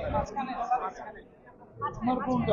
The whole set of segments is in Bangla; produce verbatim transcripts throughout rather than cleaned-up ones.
আমার কোনটা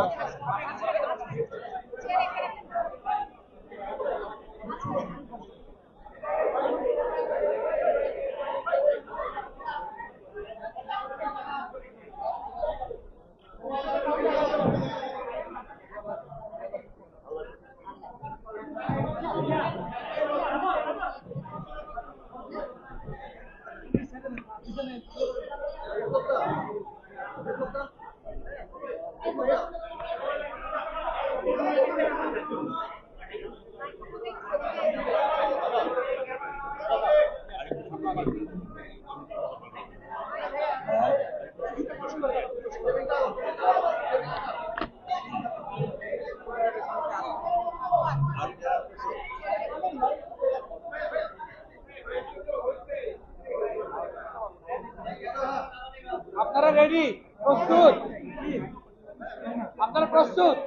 আপনারা রেডি প্রস্তুত আপনারা প্রস্তুত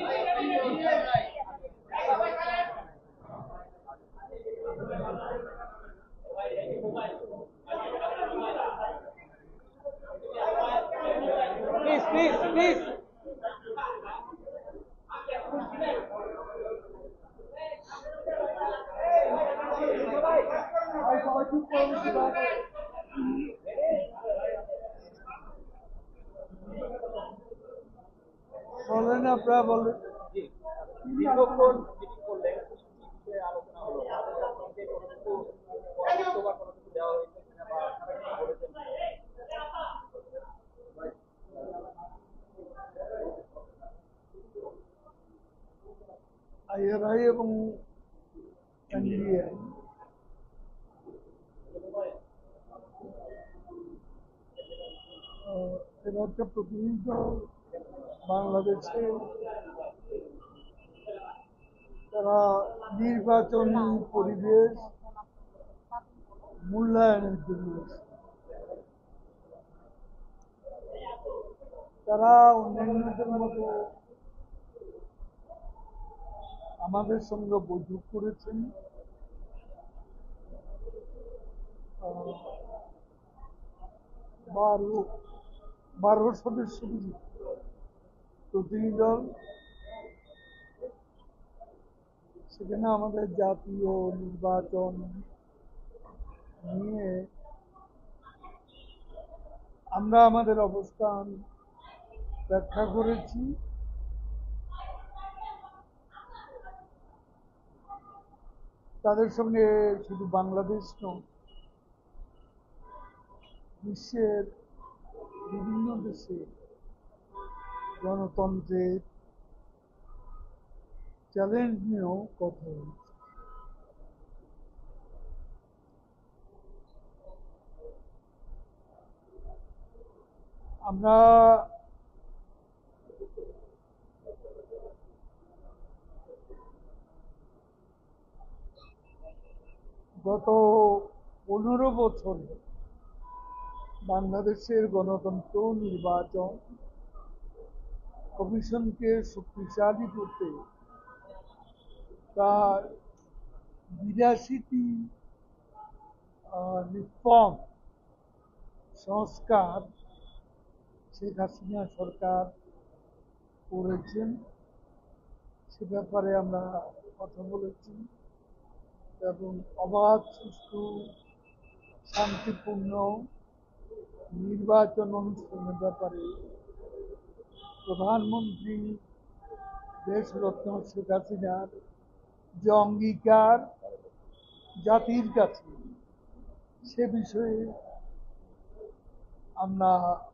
প্লিজ প্লিজ প্লিজ বলেন আপনারা বলেন আইআরআই এবং এনডিএ এর একটা প্রতিনিধি দল বাংলাদেশে তারা নির্বাচন পরিবেশ মূল্যায়নের জন্য তারা অন্যান্যদের মতো আমাদের সঙ্গে বৈঠক করেছেন বারো বারো সদস্য প্রতিনিধি দল সেখানে আমাদের জাতীয় নির্বাচন নিয়ে আমরা আমাদের অবস্থান ব্যাখ্যা করেছি তাদের সঙ্গে শুধু বাংলাদেশ নয় বিশ্বের বিভিন্ন দেশে গণতন্ত্রের চ্যালেঞ্জ নিয়েও কথা হয়েছে আমরা গত পনেরো বছরে বাংলাদেশের গণতন্ত্র নির্বাচন কমিশনকে শক্তিশালী করতে তার বিরাশিটি রিফর্ম সংস্কার শেখ হাসিনা সরকার করেছেন সে ব্যাপারে আমরা কথা বলেছি এবং অবাধ সুষ্ঠু শান্তিপূর্ণ নির্বাচন অনুষ্ঠানের ব্যাপারে প্রধানমন্ত্রী দেশরত্ন শেখ হাসিনার যে অঙ্গীকার জাতির কাছে সে বিষয়ে আমরা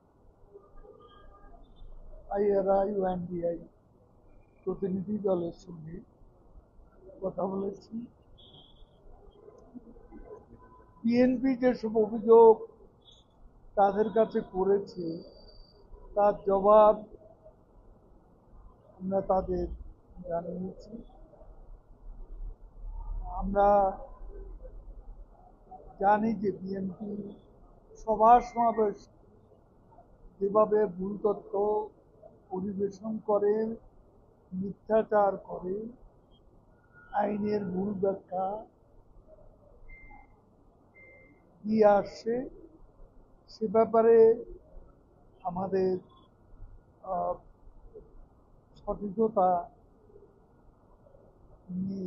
আইআরআই ও এনডিআই প্রতিনিধি দলের সঙ্গে কথা বলেছি বিএনপি যেসব অভিযোগ তাদের কাছে করেছে তার জবাব আমরা তাদের জানিয়েছি আমরা জানি যে বিএনপি সভা সমাবেশ যেভাবে ভুল তথ্য পরিবেশন করে মিথ্যাচার করে আইনের ভুল ব্যাখ্যা দিয়ে আসছে সে ব্যাপারে আমাদের সঠিকতা নিয়ে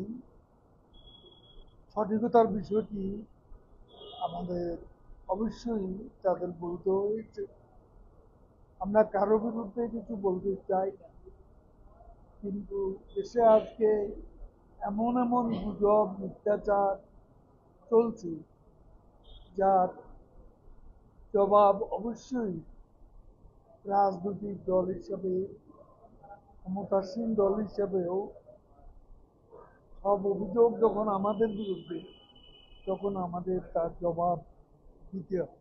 সঠিকতার বিষয়টি আমাদের অবশ্যই তাদের বলতে হয়েছে। আমরা কারো বিরুদ্ধে কিছু বলতে চাই না, কিন্তু দেশে আজকে এমন এমন গুজব মিথ্যাচার চলছে যার জবাব অবশ্যই রাজনৈতিক দল হিসাবে, ক্ষমতাসীন দল হিসাবেও সব অভিযোগ যখন আমাদের বিরুদ্ধে, তখন আমাদের তার জবাব দিতে হবে।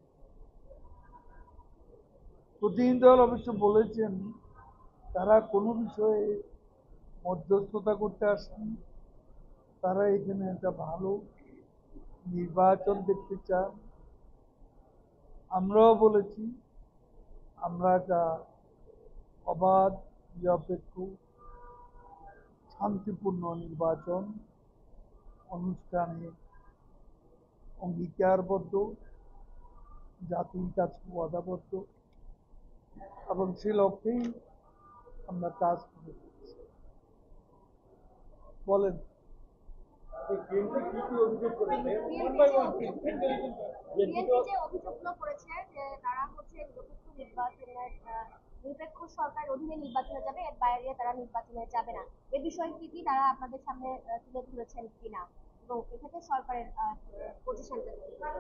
প্রতিনিধি দল অবশ্য বলেছেন তারা কোনো বিষয়ে মধ্যস্থতা করতে আসেন, তারা এখানে একটা ভালো নির্বাচন দেখতে চান। আমরাও বলেছি আমরা একটা অবাধ, নিরপেক্ষ, শান্তিপূর্ণ নির্বাচন অনুষ্ঠানে অঙ্গীকারবদ্ধ, জাতির কাছে ওয়াদাবদ্ধ, এবং সে লক্ষ্যেই আমরা কাজ করে যাচ্ছি। বলেন, অভিযোগগুলো করেছে যে তারা হচ্ছে নিরপেক্ষ নির্বাচনের নিরপেক্ষ সরকার অধীনে নির্বাচনে যাবে, এর বাইরে তারা নির্বাচনে যাবে না। এ বিষয়ে কি কি তারা আপনাদের সামনে তুলে ধরেছেন কিনা এবং এক্ষেত্রে সরকারের পজিশনটা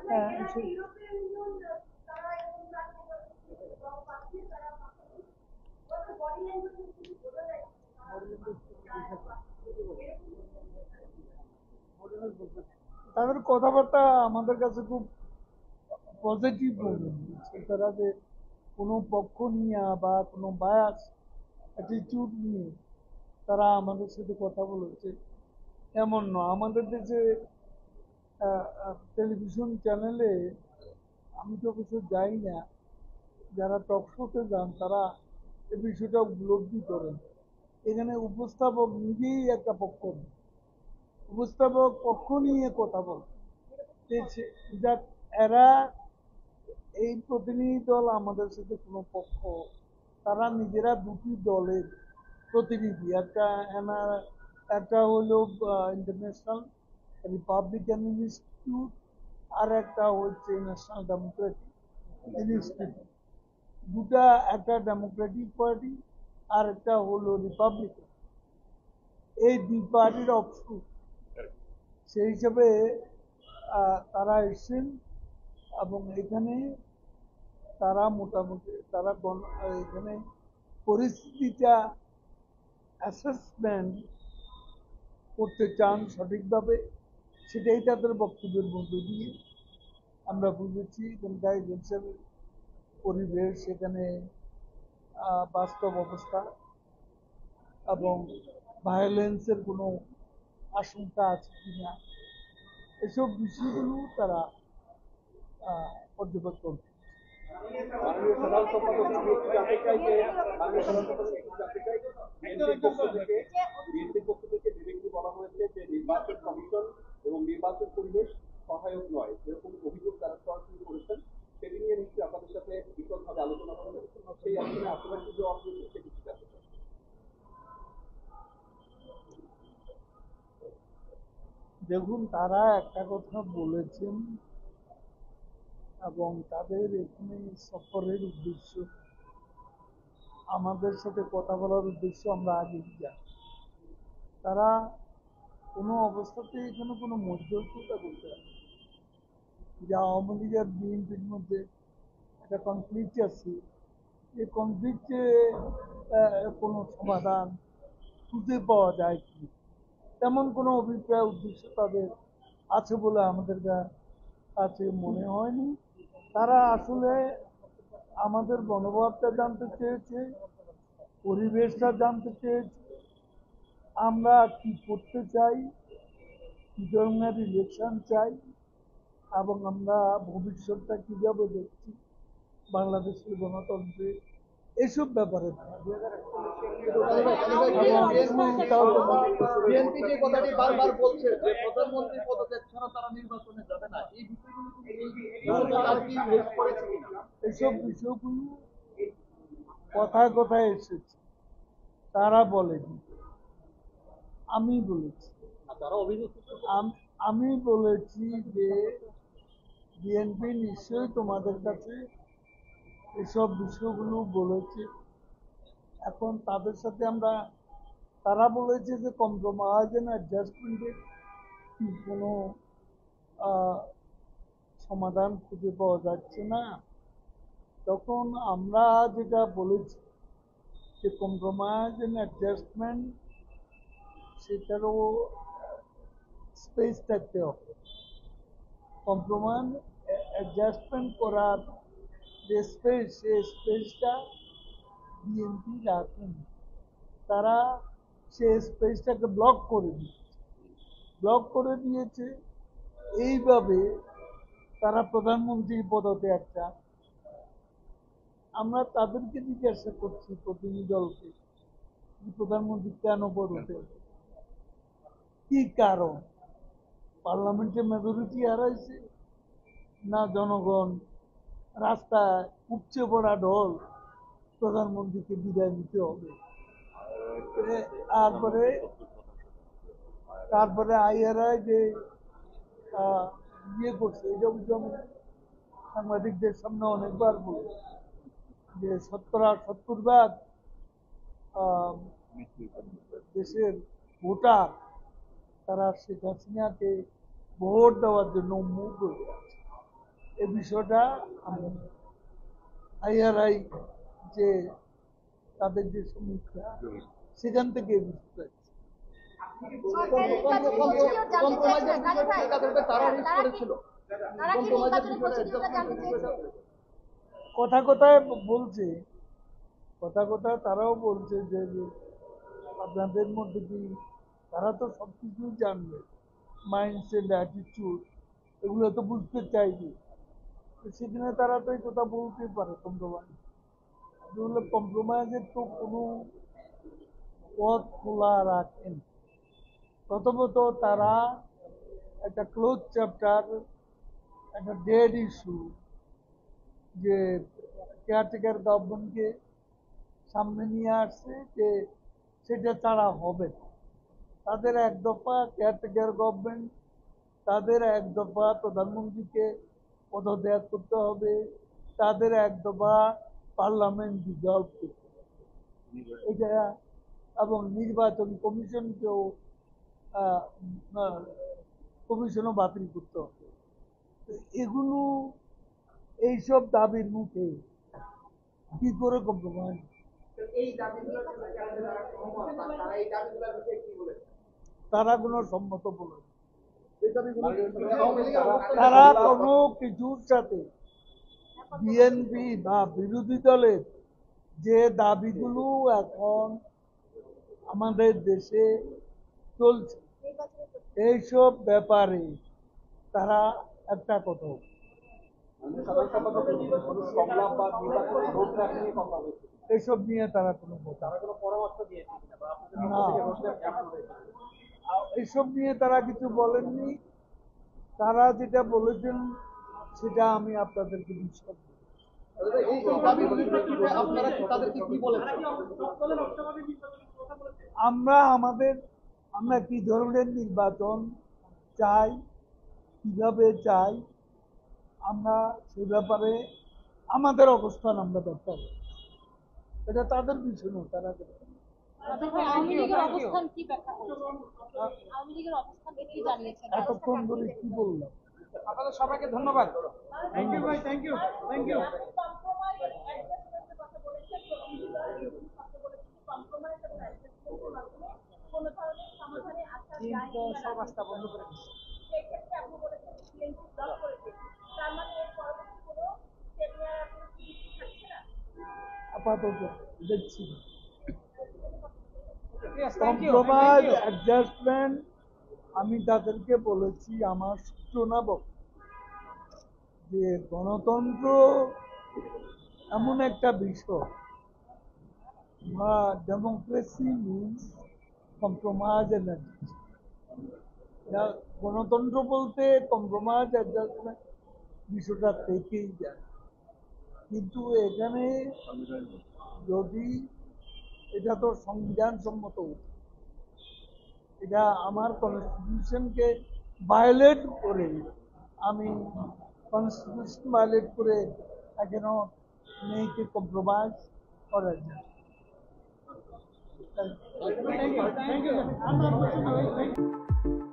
তাদের কথাবার্তা আমাদের কাছে খুব পজিটিভ মনে হয়েছে। তারা যে কোনো পক্ষ নিয়ে বা কোনো বায়াস অ্যাটিটিউড নিয়ে তারা আমাদের সাথে কথা বলেছে এমন নয়। আমাদের দেশে টেলিভিশন চ্যানেলে আমি তো কিছু যাই না, যারা টক শোতে যান তারা এই বিষয়টা উপলব্ধি করেন। এখানে উপস্থাপক নিজেই একটা পক্ষ, উপস্থাপক পক্ষ নিয়ে কথা বলে যাক, এরা এই প্রতিনিধি দল আমাদের সাথে কোনো পক্ষ, তারা নিজেরা দুটি দলের প্রতিনিধি। একটা একটা হলো ইন্টারন্যাশনাল রিপাবলিকান ইনস্টিটিউট, আর একটা হচ্ছে ন্যাশনাল ডেমোক্রেটিক ইনস্টিটিউট। দুটা, একটা ডেমোক্রেটিক পার্টি আর একটা হলো রিপাবলিকান। এই দুই পার্টির অপশন, সেই হিসেবে তারা এসেছেন এবং এখানে তারা মোটামুটি তারা এখানে পরিস্থিতিটা অ্যাসেসমেন্ট করতে চান সঠিকভাবে, সেটাই তাদের বক্তব্যের মধ্য দিয়ে আমরা বুঝেছি। এখানকার এজেন্সির পরিবেশ, সেখানে বাস্তব অবস্থা এবং ভায়োলেন্সের কোনো আশঙ্কা আছে কিনা, এসব বিষয়গুলো তারা পর্যবেক্ষণ। বলা হয়েছে যে নির্বাচন কমিশন এবং নির্বাচন পরিবেশ সহায়ক নয়, যেরকম অভিযোগ তারা সরাসরি করেছেন, সেটি নিয়ে নিশ্চয়ই আপনাদের সাথে বিশদভাবে আলোচনা করবেন। সেই আসলে আপনারা কি জবাব দিয়েছেন সেটি জানতে চাই। দেখুন, তারা একটা কথা বলেছেন এবং তাদের এখানে সফরের উদ্দেশ্য, আমাদের সাথে কথা বলার উদ্দেশ্য আমরা আগেই জানি। তারা কোনো অবস্থাতে এখানে কোনো মধ্যস্থতা করতে পারে, যে আওয়ামী লীগ আর বিএনপির মধ্যে একটা কনফ্লিক্ট আছে, এই কনফ্লিক্টে কোনো সমাধান খুঁজে পাওয়া যায় কি, তেমন কোনো অভিপ্রায় উদ্দেশ্য তাদের আছে বলে আমাদের কাছে মনে হয়নি। তারা আসলে আমাদের মনোভাবটা জানতে চেয়েছে, পরিবেশটা জানতে চেয়েছে, আমরা কি করতে চাই, কি ধরনের ইলেকশন চাই, এবং আমরা ভবিষ্যৎটা কিভাবে দেখছি বাংলাদেশের গণতন্ত্রে, এসব ব্যাপারে। বিএনপি যে কথাটি বারবার বলছে যে প্রধানমন্ত্রী পদত্যাগ ছাড়া তারা নির্বাচনে যাবে না, এই বিষয়গুলো এইসব বিষয়গুলো কথায় কথায় এসেছে, তারা বলেনি, আমি বলেছি। তারা অভিযোগ আম- আমি বলেছি যে বিএনপি নিশ্চয়ই তোমাদের কাছে এসব বিষয়গুলো বলেছে। এখন তাদের সাথে আমরা, তারা বলেছে যে কম্প্রোমাইজ এন্ড অ্যাডজাস্টমেন্টের কি কোনো আহ, সমাধান খুঁজে পাওয়া যাচ্ছে না। তখন আমরা যেটা বলেছি যে কম্প্রোমাইজ এন্ড অ্যাডজাস্টমেন্ট, সেটারও স্পেস থাকতে হবে। কম্প্রোমাইজ অ্যাডজাস্টমেন্ট করার যে স্পেস, সেই স্পেসটা বিএনপি রাখেন। তারা সেই স্পেসটাকে ব্লক করে দিয়েছে ব্লক করে দিয়েছে এইভাবে তারা প্রধানমন্ত্রীর পদত্যাগ চায়। আমরা তাদেরকে জিজ্ঞাসা করছি, প্রতিনিধি দলকে, যে প্রধানমন্ত্রী কেন পদত্যাগ, কি কারণ? পার্লামেন্টে মেজরিটি হারাইছে, না জনগণ রাস্তায় উপচে পড়া ঢল প্রধানমন্ত্রীকে বিদায় নিতে হবে? এ- তারপরে তারপরে আইয়ারাই যে আহ, ইয়ে করছে, এই অভিযোগ আমি সাংবাদিকদের সামনে অনেকবার বলেছি যে শতকরা সত্তর ভাগ আহ, দেশের ভোটার তারা শেখ হাসিনাকে ভোট দেওয়ার জন্য উন্মুখ হয়ে আছে। এই বিষয়টা আমি আইআরআই যে তাদের যে সমীক্ষা, সেখান থেকে এই বিষয়টা সরকার নির্বাচন প্রসিডিওর জানতে চেয়েছে কাজী ভাই, তারা তারা রিস্ক কি করেছিল। তারা কি নির্বাচনী প্রসিডিওরটা জানতে চেয়েছে? কথা কথায় বলছে, কথা কথায় তারাও বলছে যে যে আপনাদের মধ্যে কি, তারা তো সব কিছুই জানবে, মাইন্ডসেট, অ্যাটিটিউড, এগুলো তো বুঝতে চাইবে। তো সেখানে তারা তো এই কথা বলতে পারে কম্প্রোমাইজ। এগুলো কম্প্রোমাইজের তো কোনো পথ খোলা রাখেন। প্রথমত তারা একটা ক্লোজ চ্যাপ্টার, একটা ডেড ইস্যু, যে কেয়ারটেকার গভর্নমেন্টকে সামনে নিয়ে আসছে, যে সেটা ছাড়া হবে না। তাদের এক দফা কেয়ারটেকার গভর্নমেন্ট, তাদের এক দফা প্রধানমন্ত্রীকে পদত্যাগ করতে হবে, তাদের এক দফা পার্লামেন্ট ডিজলভ করতে হবে, এটা, এবং নির্বাচন কমিশনকেও কমিশনও বাতিল করতে হবে। তো এগুলো, এইসব দাবির মুখে কি করে কম্প্রোমাইজ? এই দাবিগুলোর জন্য যারা যারা সহমত, তারা এই দাবিগুলোর বিষয়ে কি বলেছে? তারা কোনো সম্মত বলে না। এই দাবিগুলো আওয়ামী লীগের অবস্থান তারা কোনো কিছুর সাথে বিএনপি বা বিরোধী দলের যে দাবিগুলো এখন আমাদের দেশে চলছে, নির্বাচনী প্রসিডিওর এইসব ব্যাপারে তারা একটা কথা বলে। সাধারণ সম্পাদকের কোনো সংলাপ বা নির্বাচনী রোডম্যাপ নিয়ে কথা হয়েছে, এইসব নিয়ে তারা কোনো কথা, তারা কোনো পরামর্শ দিয়েছে কিনা বা আপনাদের না, পক্ষ থেকে রোডম্যাপ কেমন হয়েছে? আ- এইসব নিয়ে তারা কিছু বলেননি। তারা যেটা বলেছেন সেটা আমি আপনাদেরকে বিশ্বাস করি। এই এই দাবিগুলির প্রেক্ষিতে আপনারা কি তাদেরকে কি বলেছেন? আমরা আমাদের, আমরা কি ধরনের নির্বাচন চাই, কিভাবে চাই, আমরা সে ব্যাপারে আমাদের অবস্থান আমরা ব্যাখ্যা করি। এটা তাদের বিষয় নয়, তারা দেখবে। আচ্ছা ভাই, আওয়ামী লীগের অবস্থান কি ব্যাখ্যা করেছেন? আওয়ামী লীগের অবস্থান কি জানিয়েছেন? এতক্ষণ ধরে কি বললাম? আপনাদের সবাইকে ধন্যবাদ। থ্যাংক ইউ ভাই, থ্যাংক ইউ, থ্যাংক ইউ। সব রাস্তা বন্ধ করে দিচ্ছে। আপাতত দেখছি না। Thank you. কম্প্রোমাইজ অ্যাডজাস্টমেন্ট, আমি তাদেরকে বলেছি আমার সূচনা বক্তব্য, যে গণতন্ত্র এমন একটা বিষয়, বা democracy means compromise and adjustment. গণতন্ত্র বলতে কম্প্রোমাইজ অ্যাডজাস্টমেন্ট বিষয়টা থেকেই যায়। কিন্তু এখানে যদি এটা তো সংবিধান সম্মত, এটা আমার কনস্টিটিউশনকে ভায়োলেট করে, আমি কনস্টিটিউশন ভায়োলেট করে কেন মেয়েকে কম্প্রোমাইজ করা যায়? Thank you. Thank you.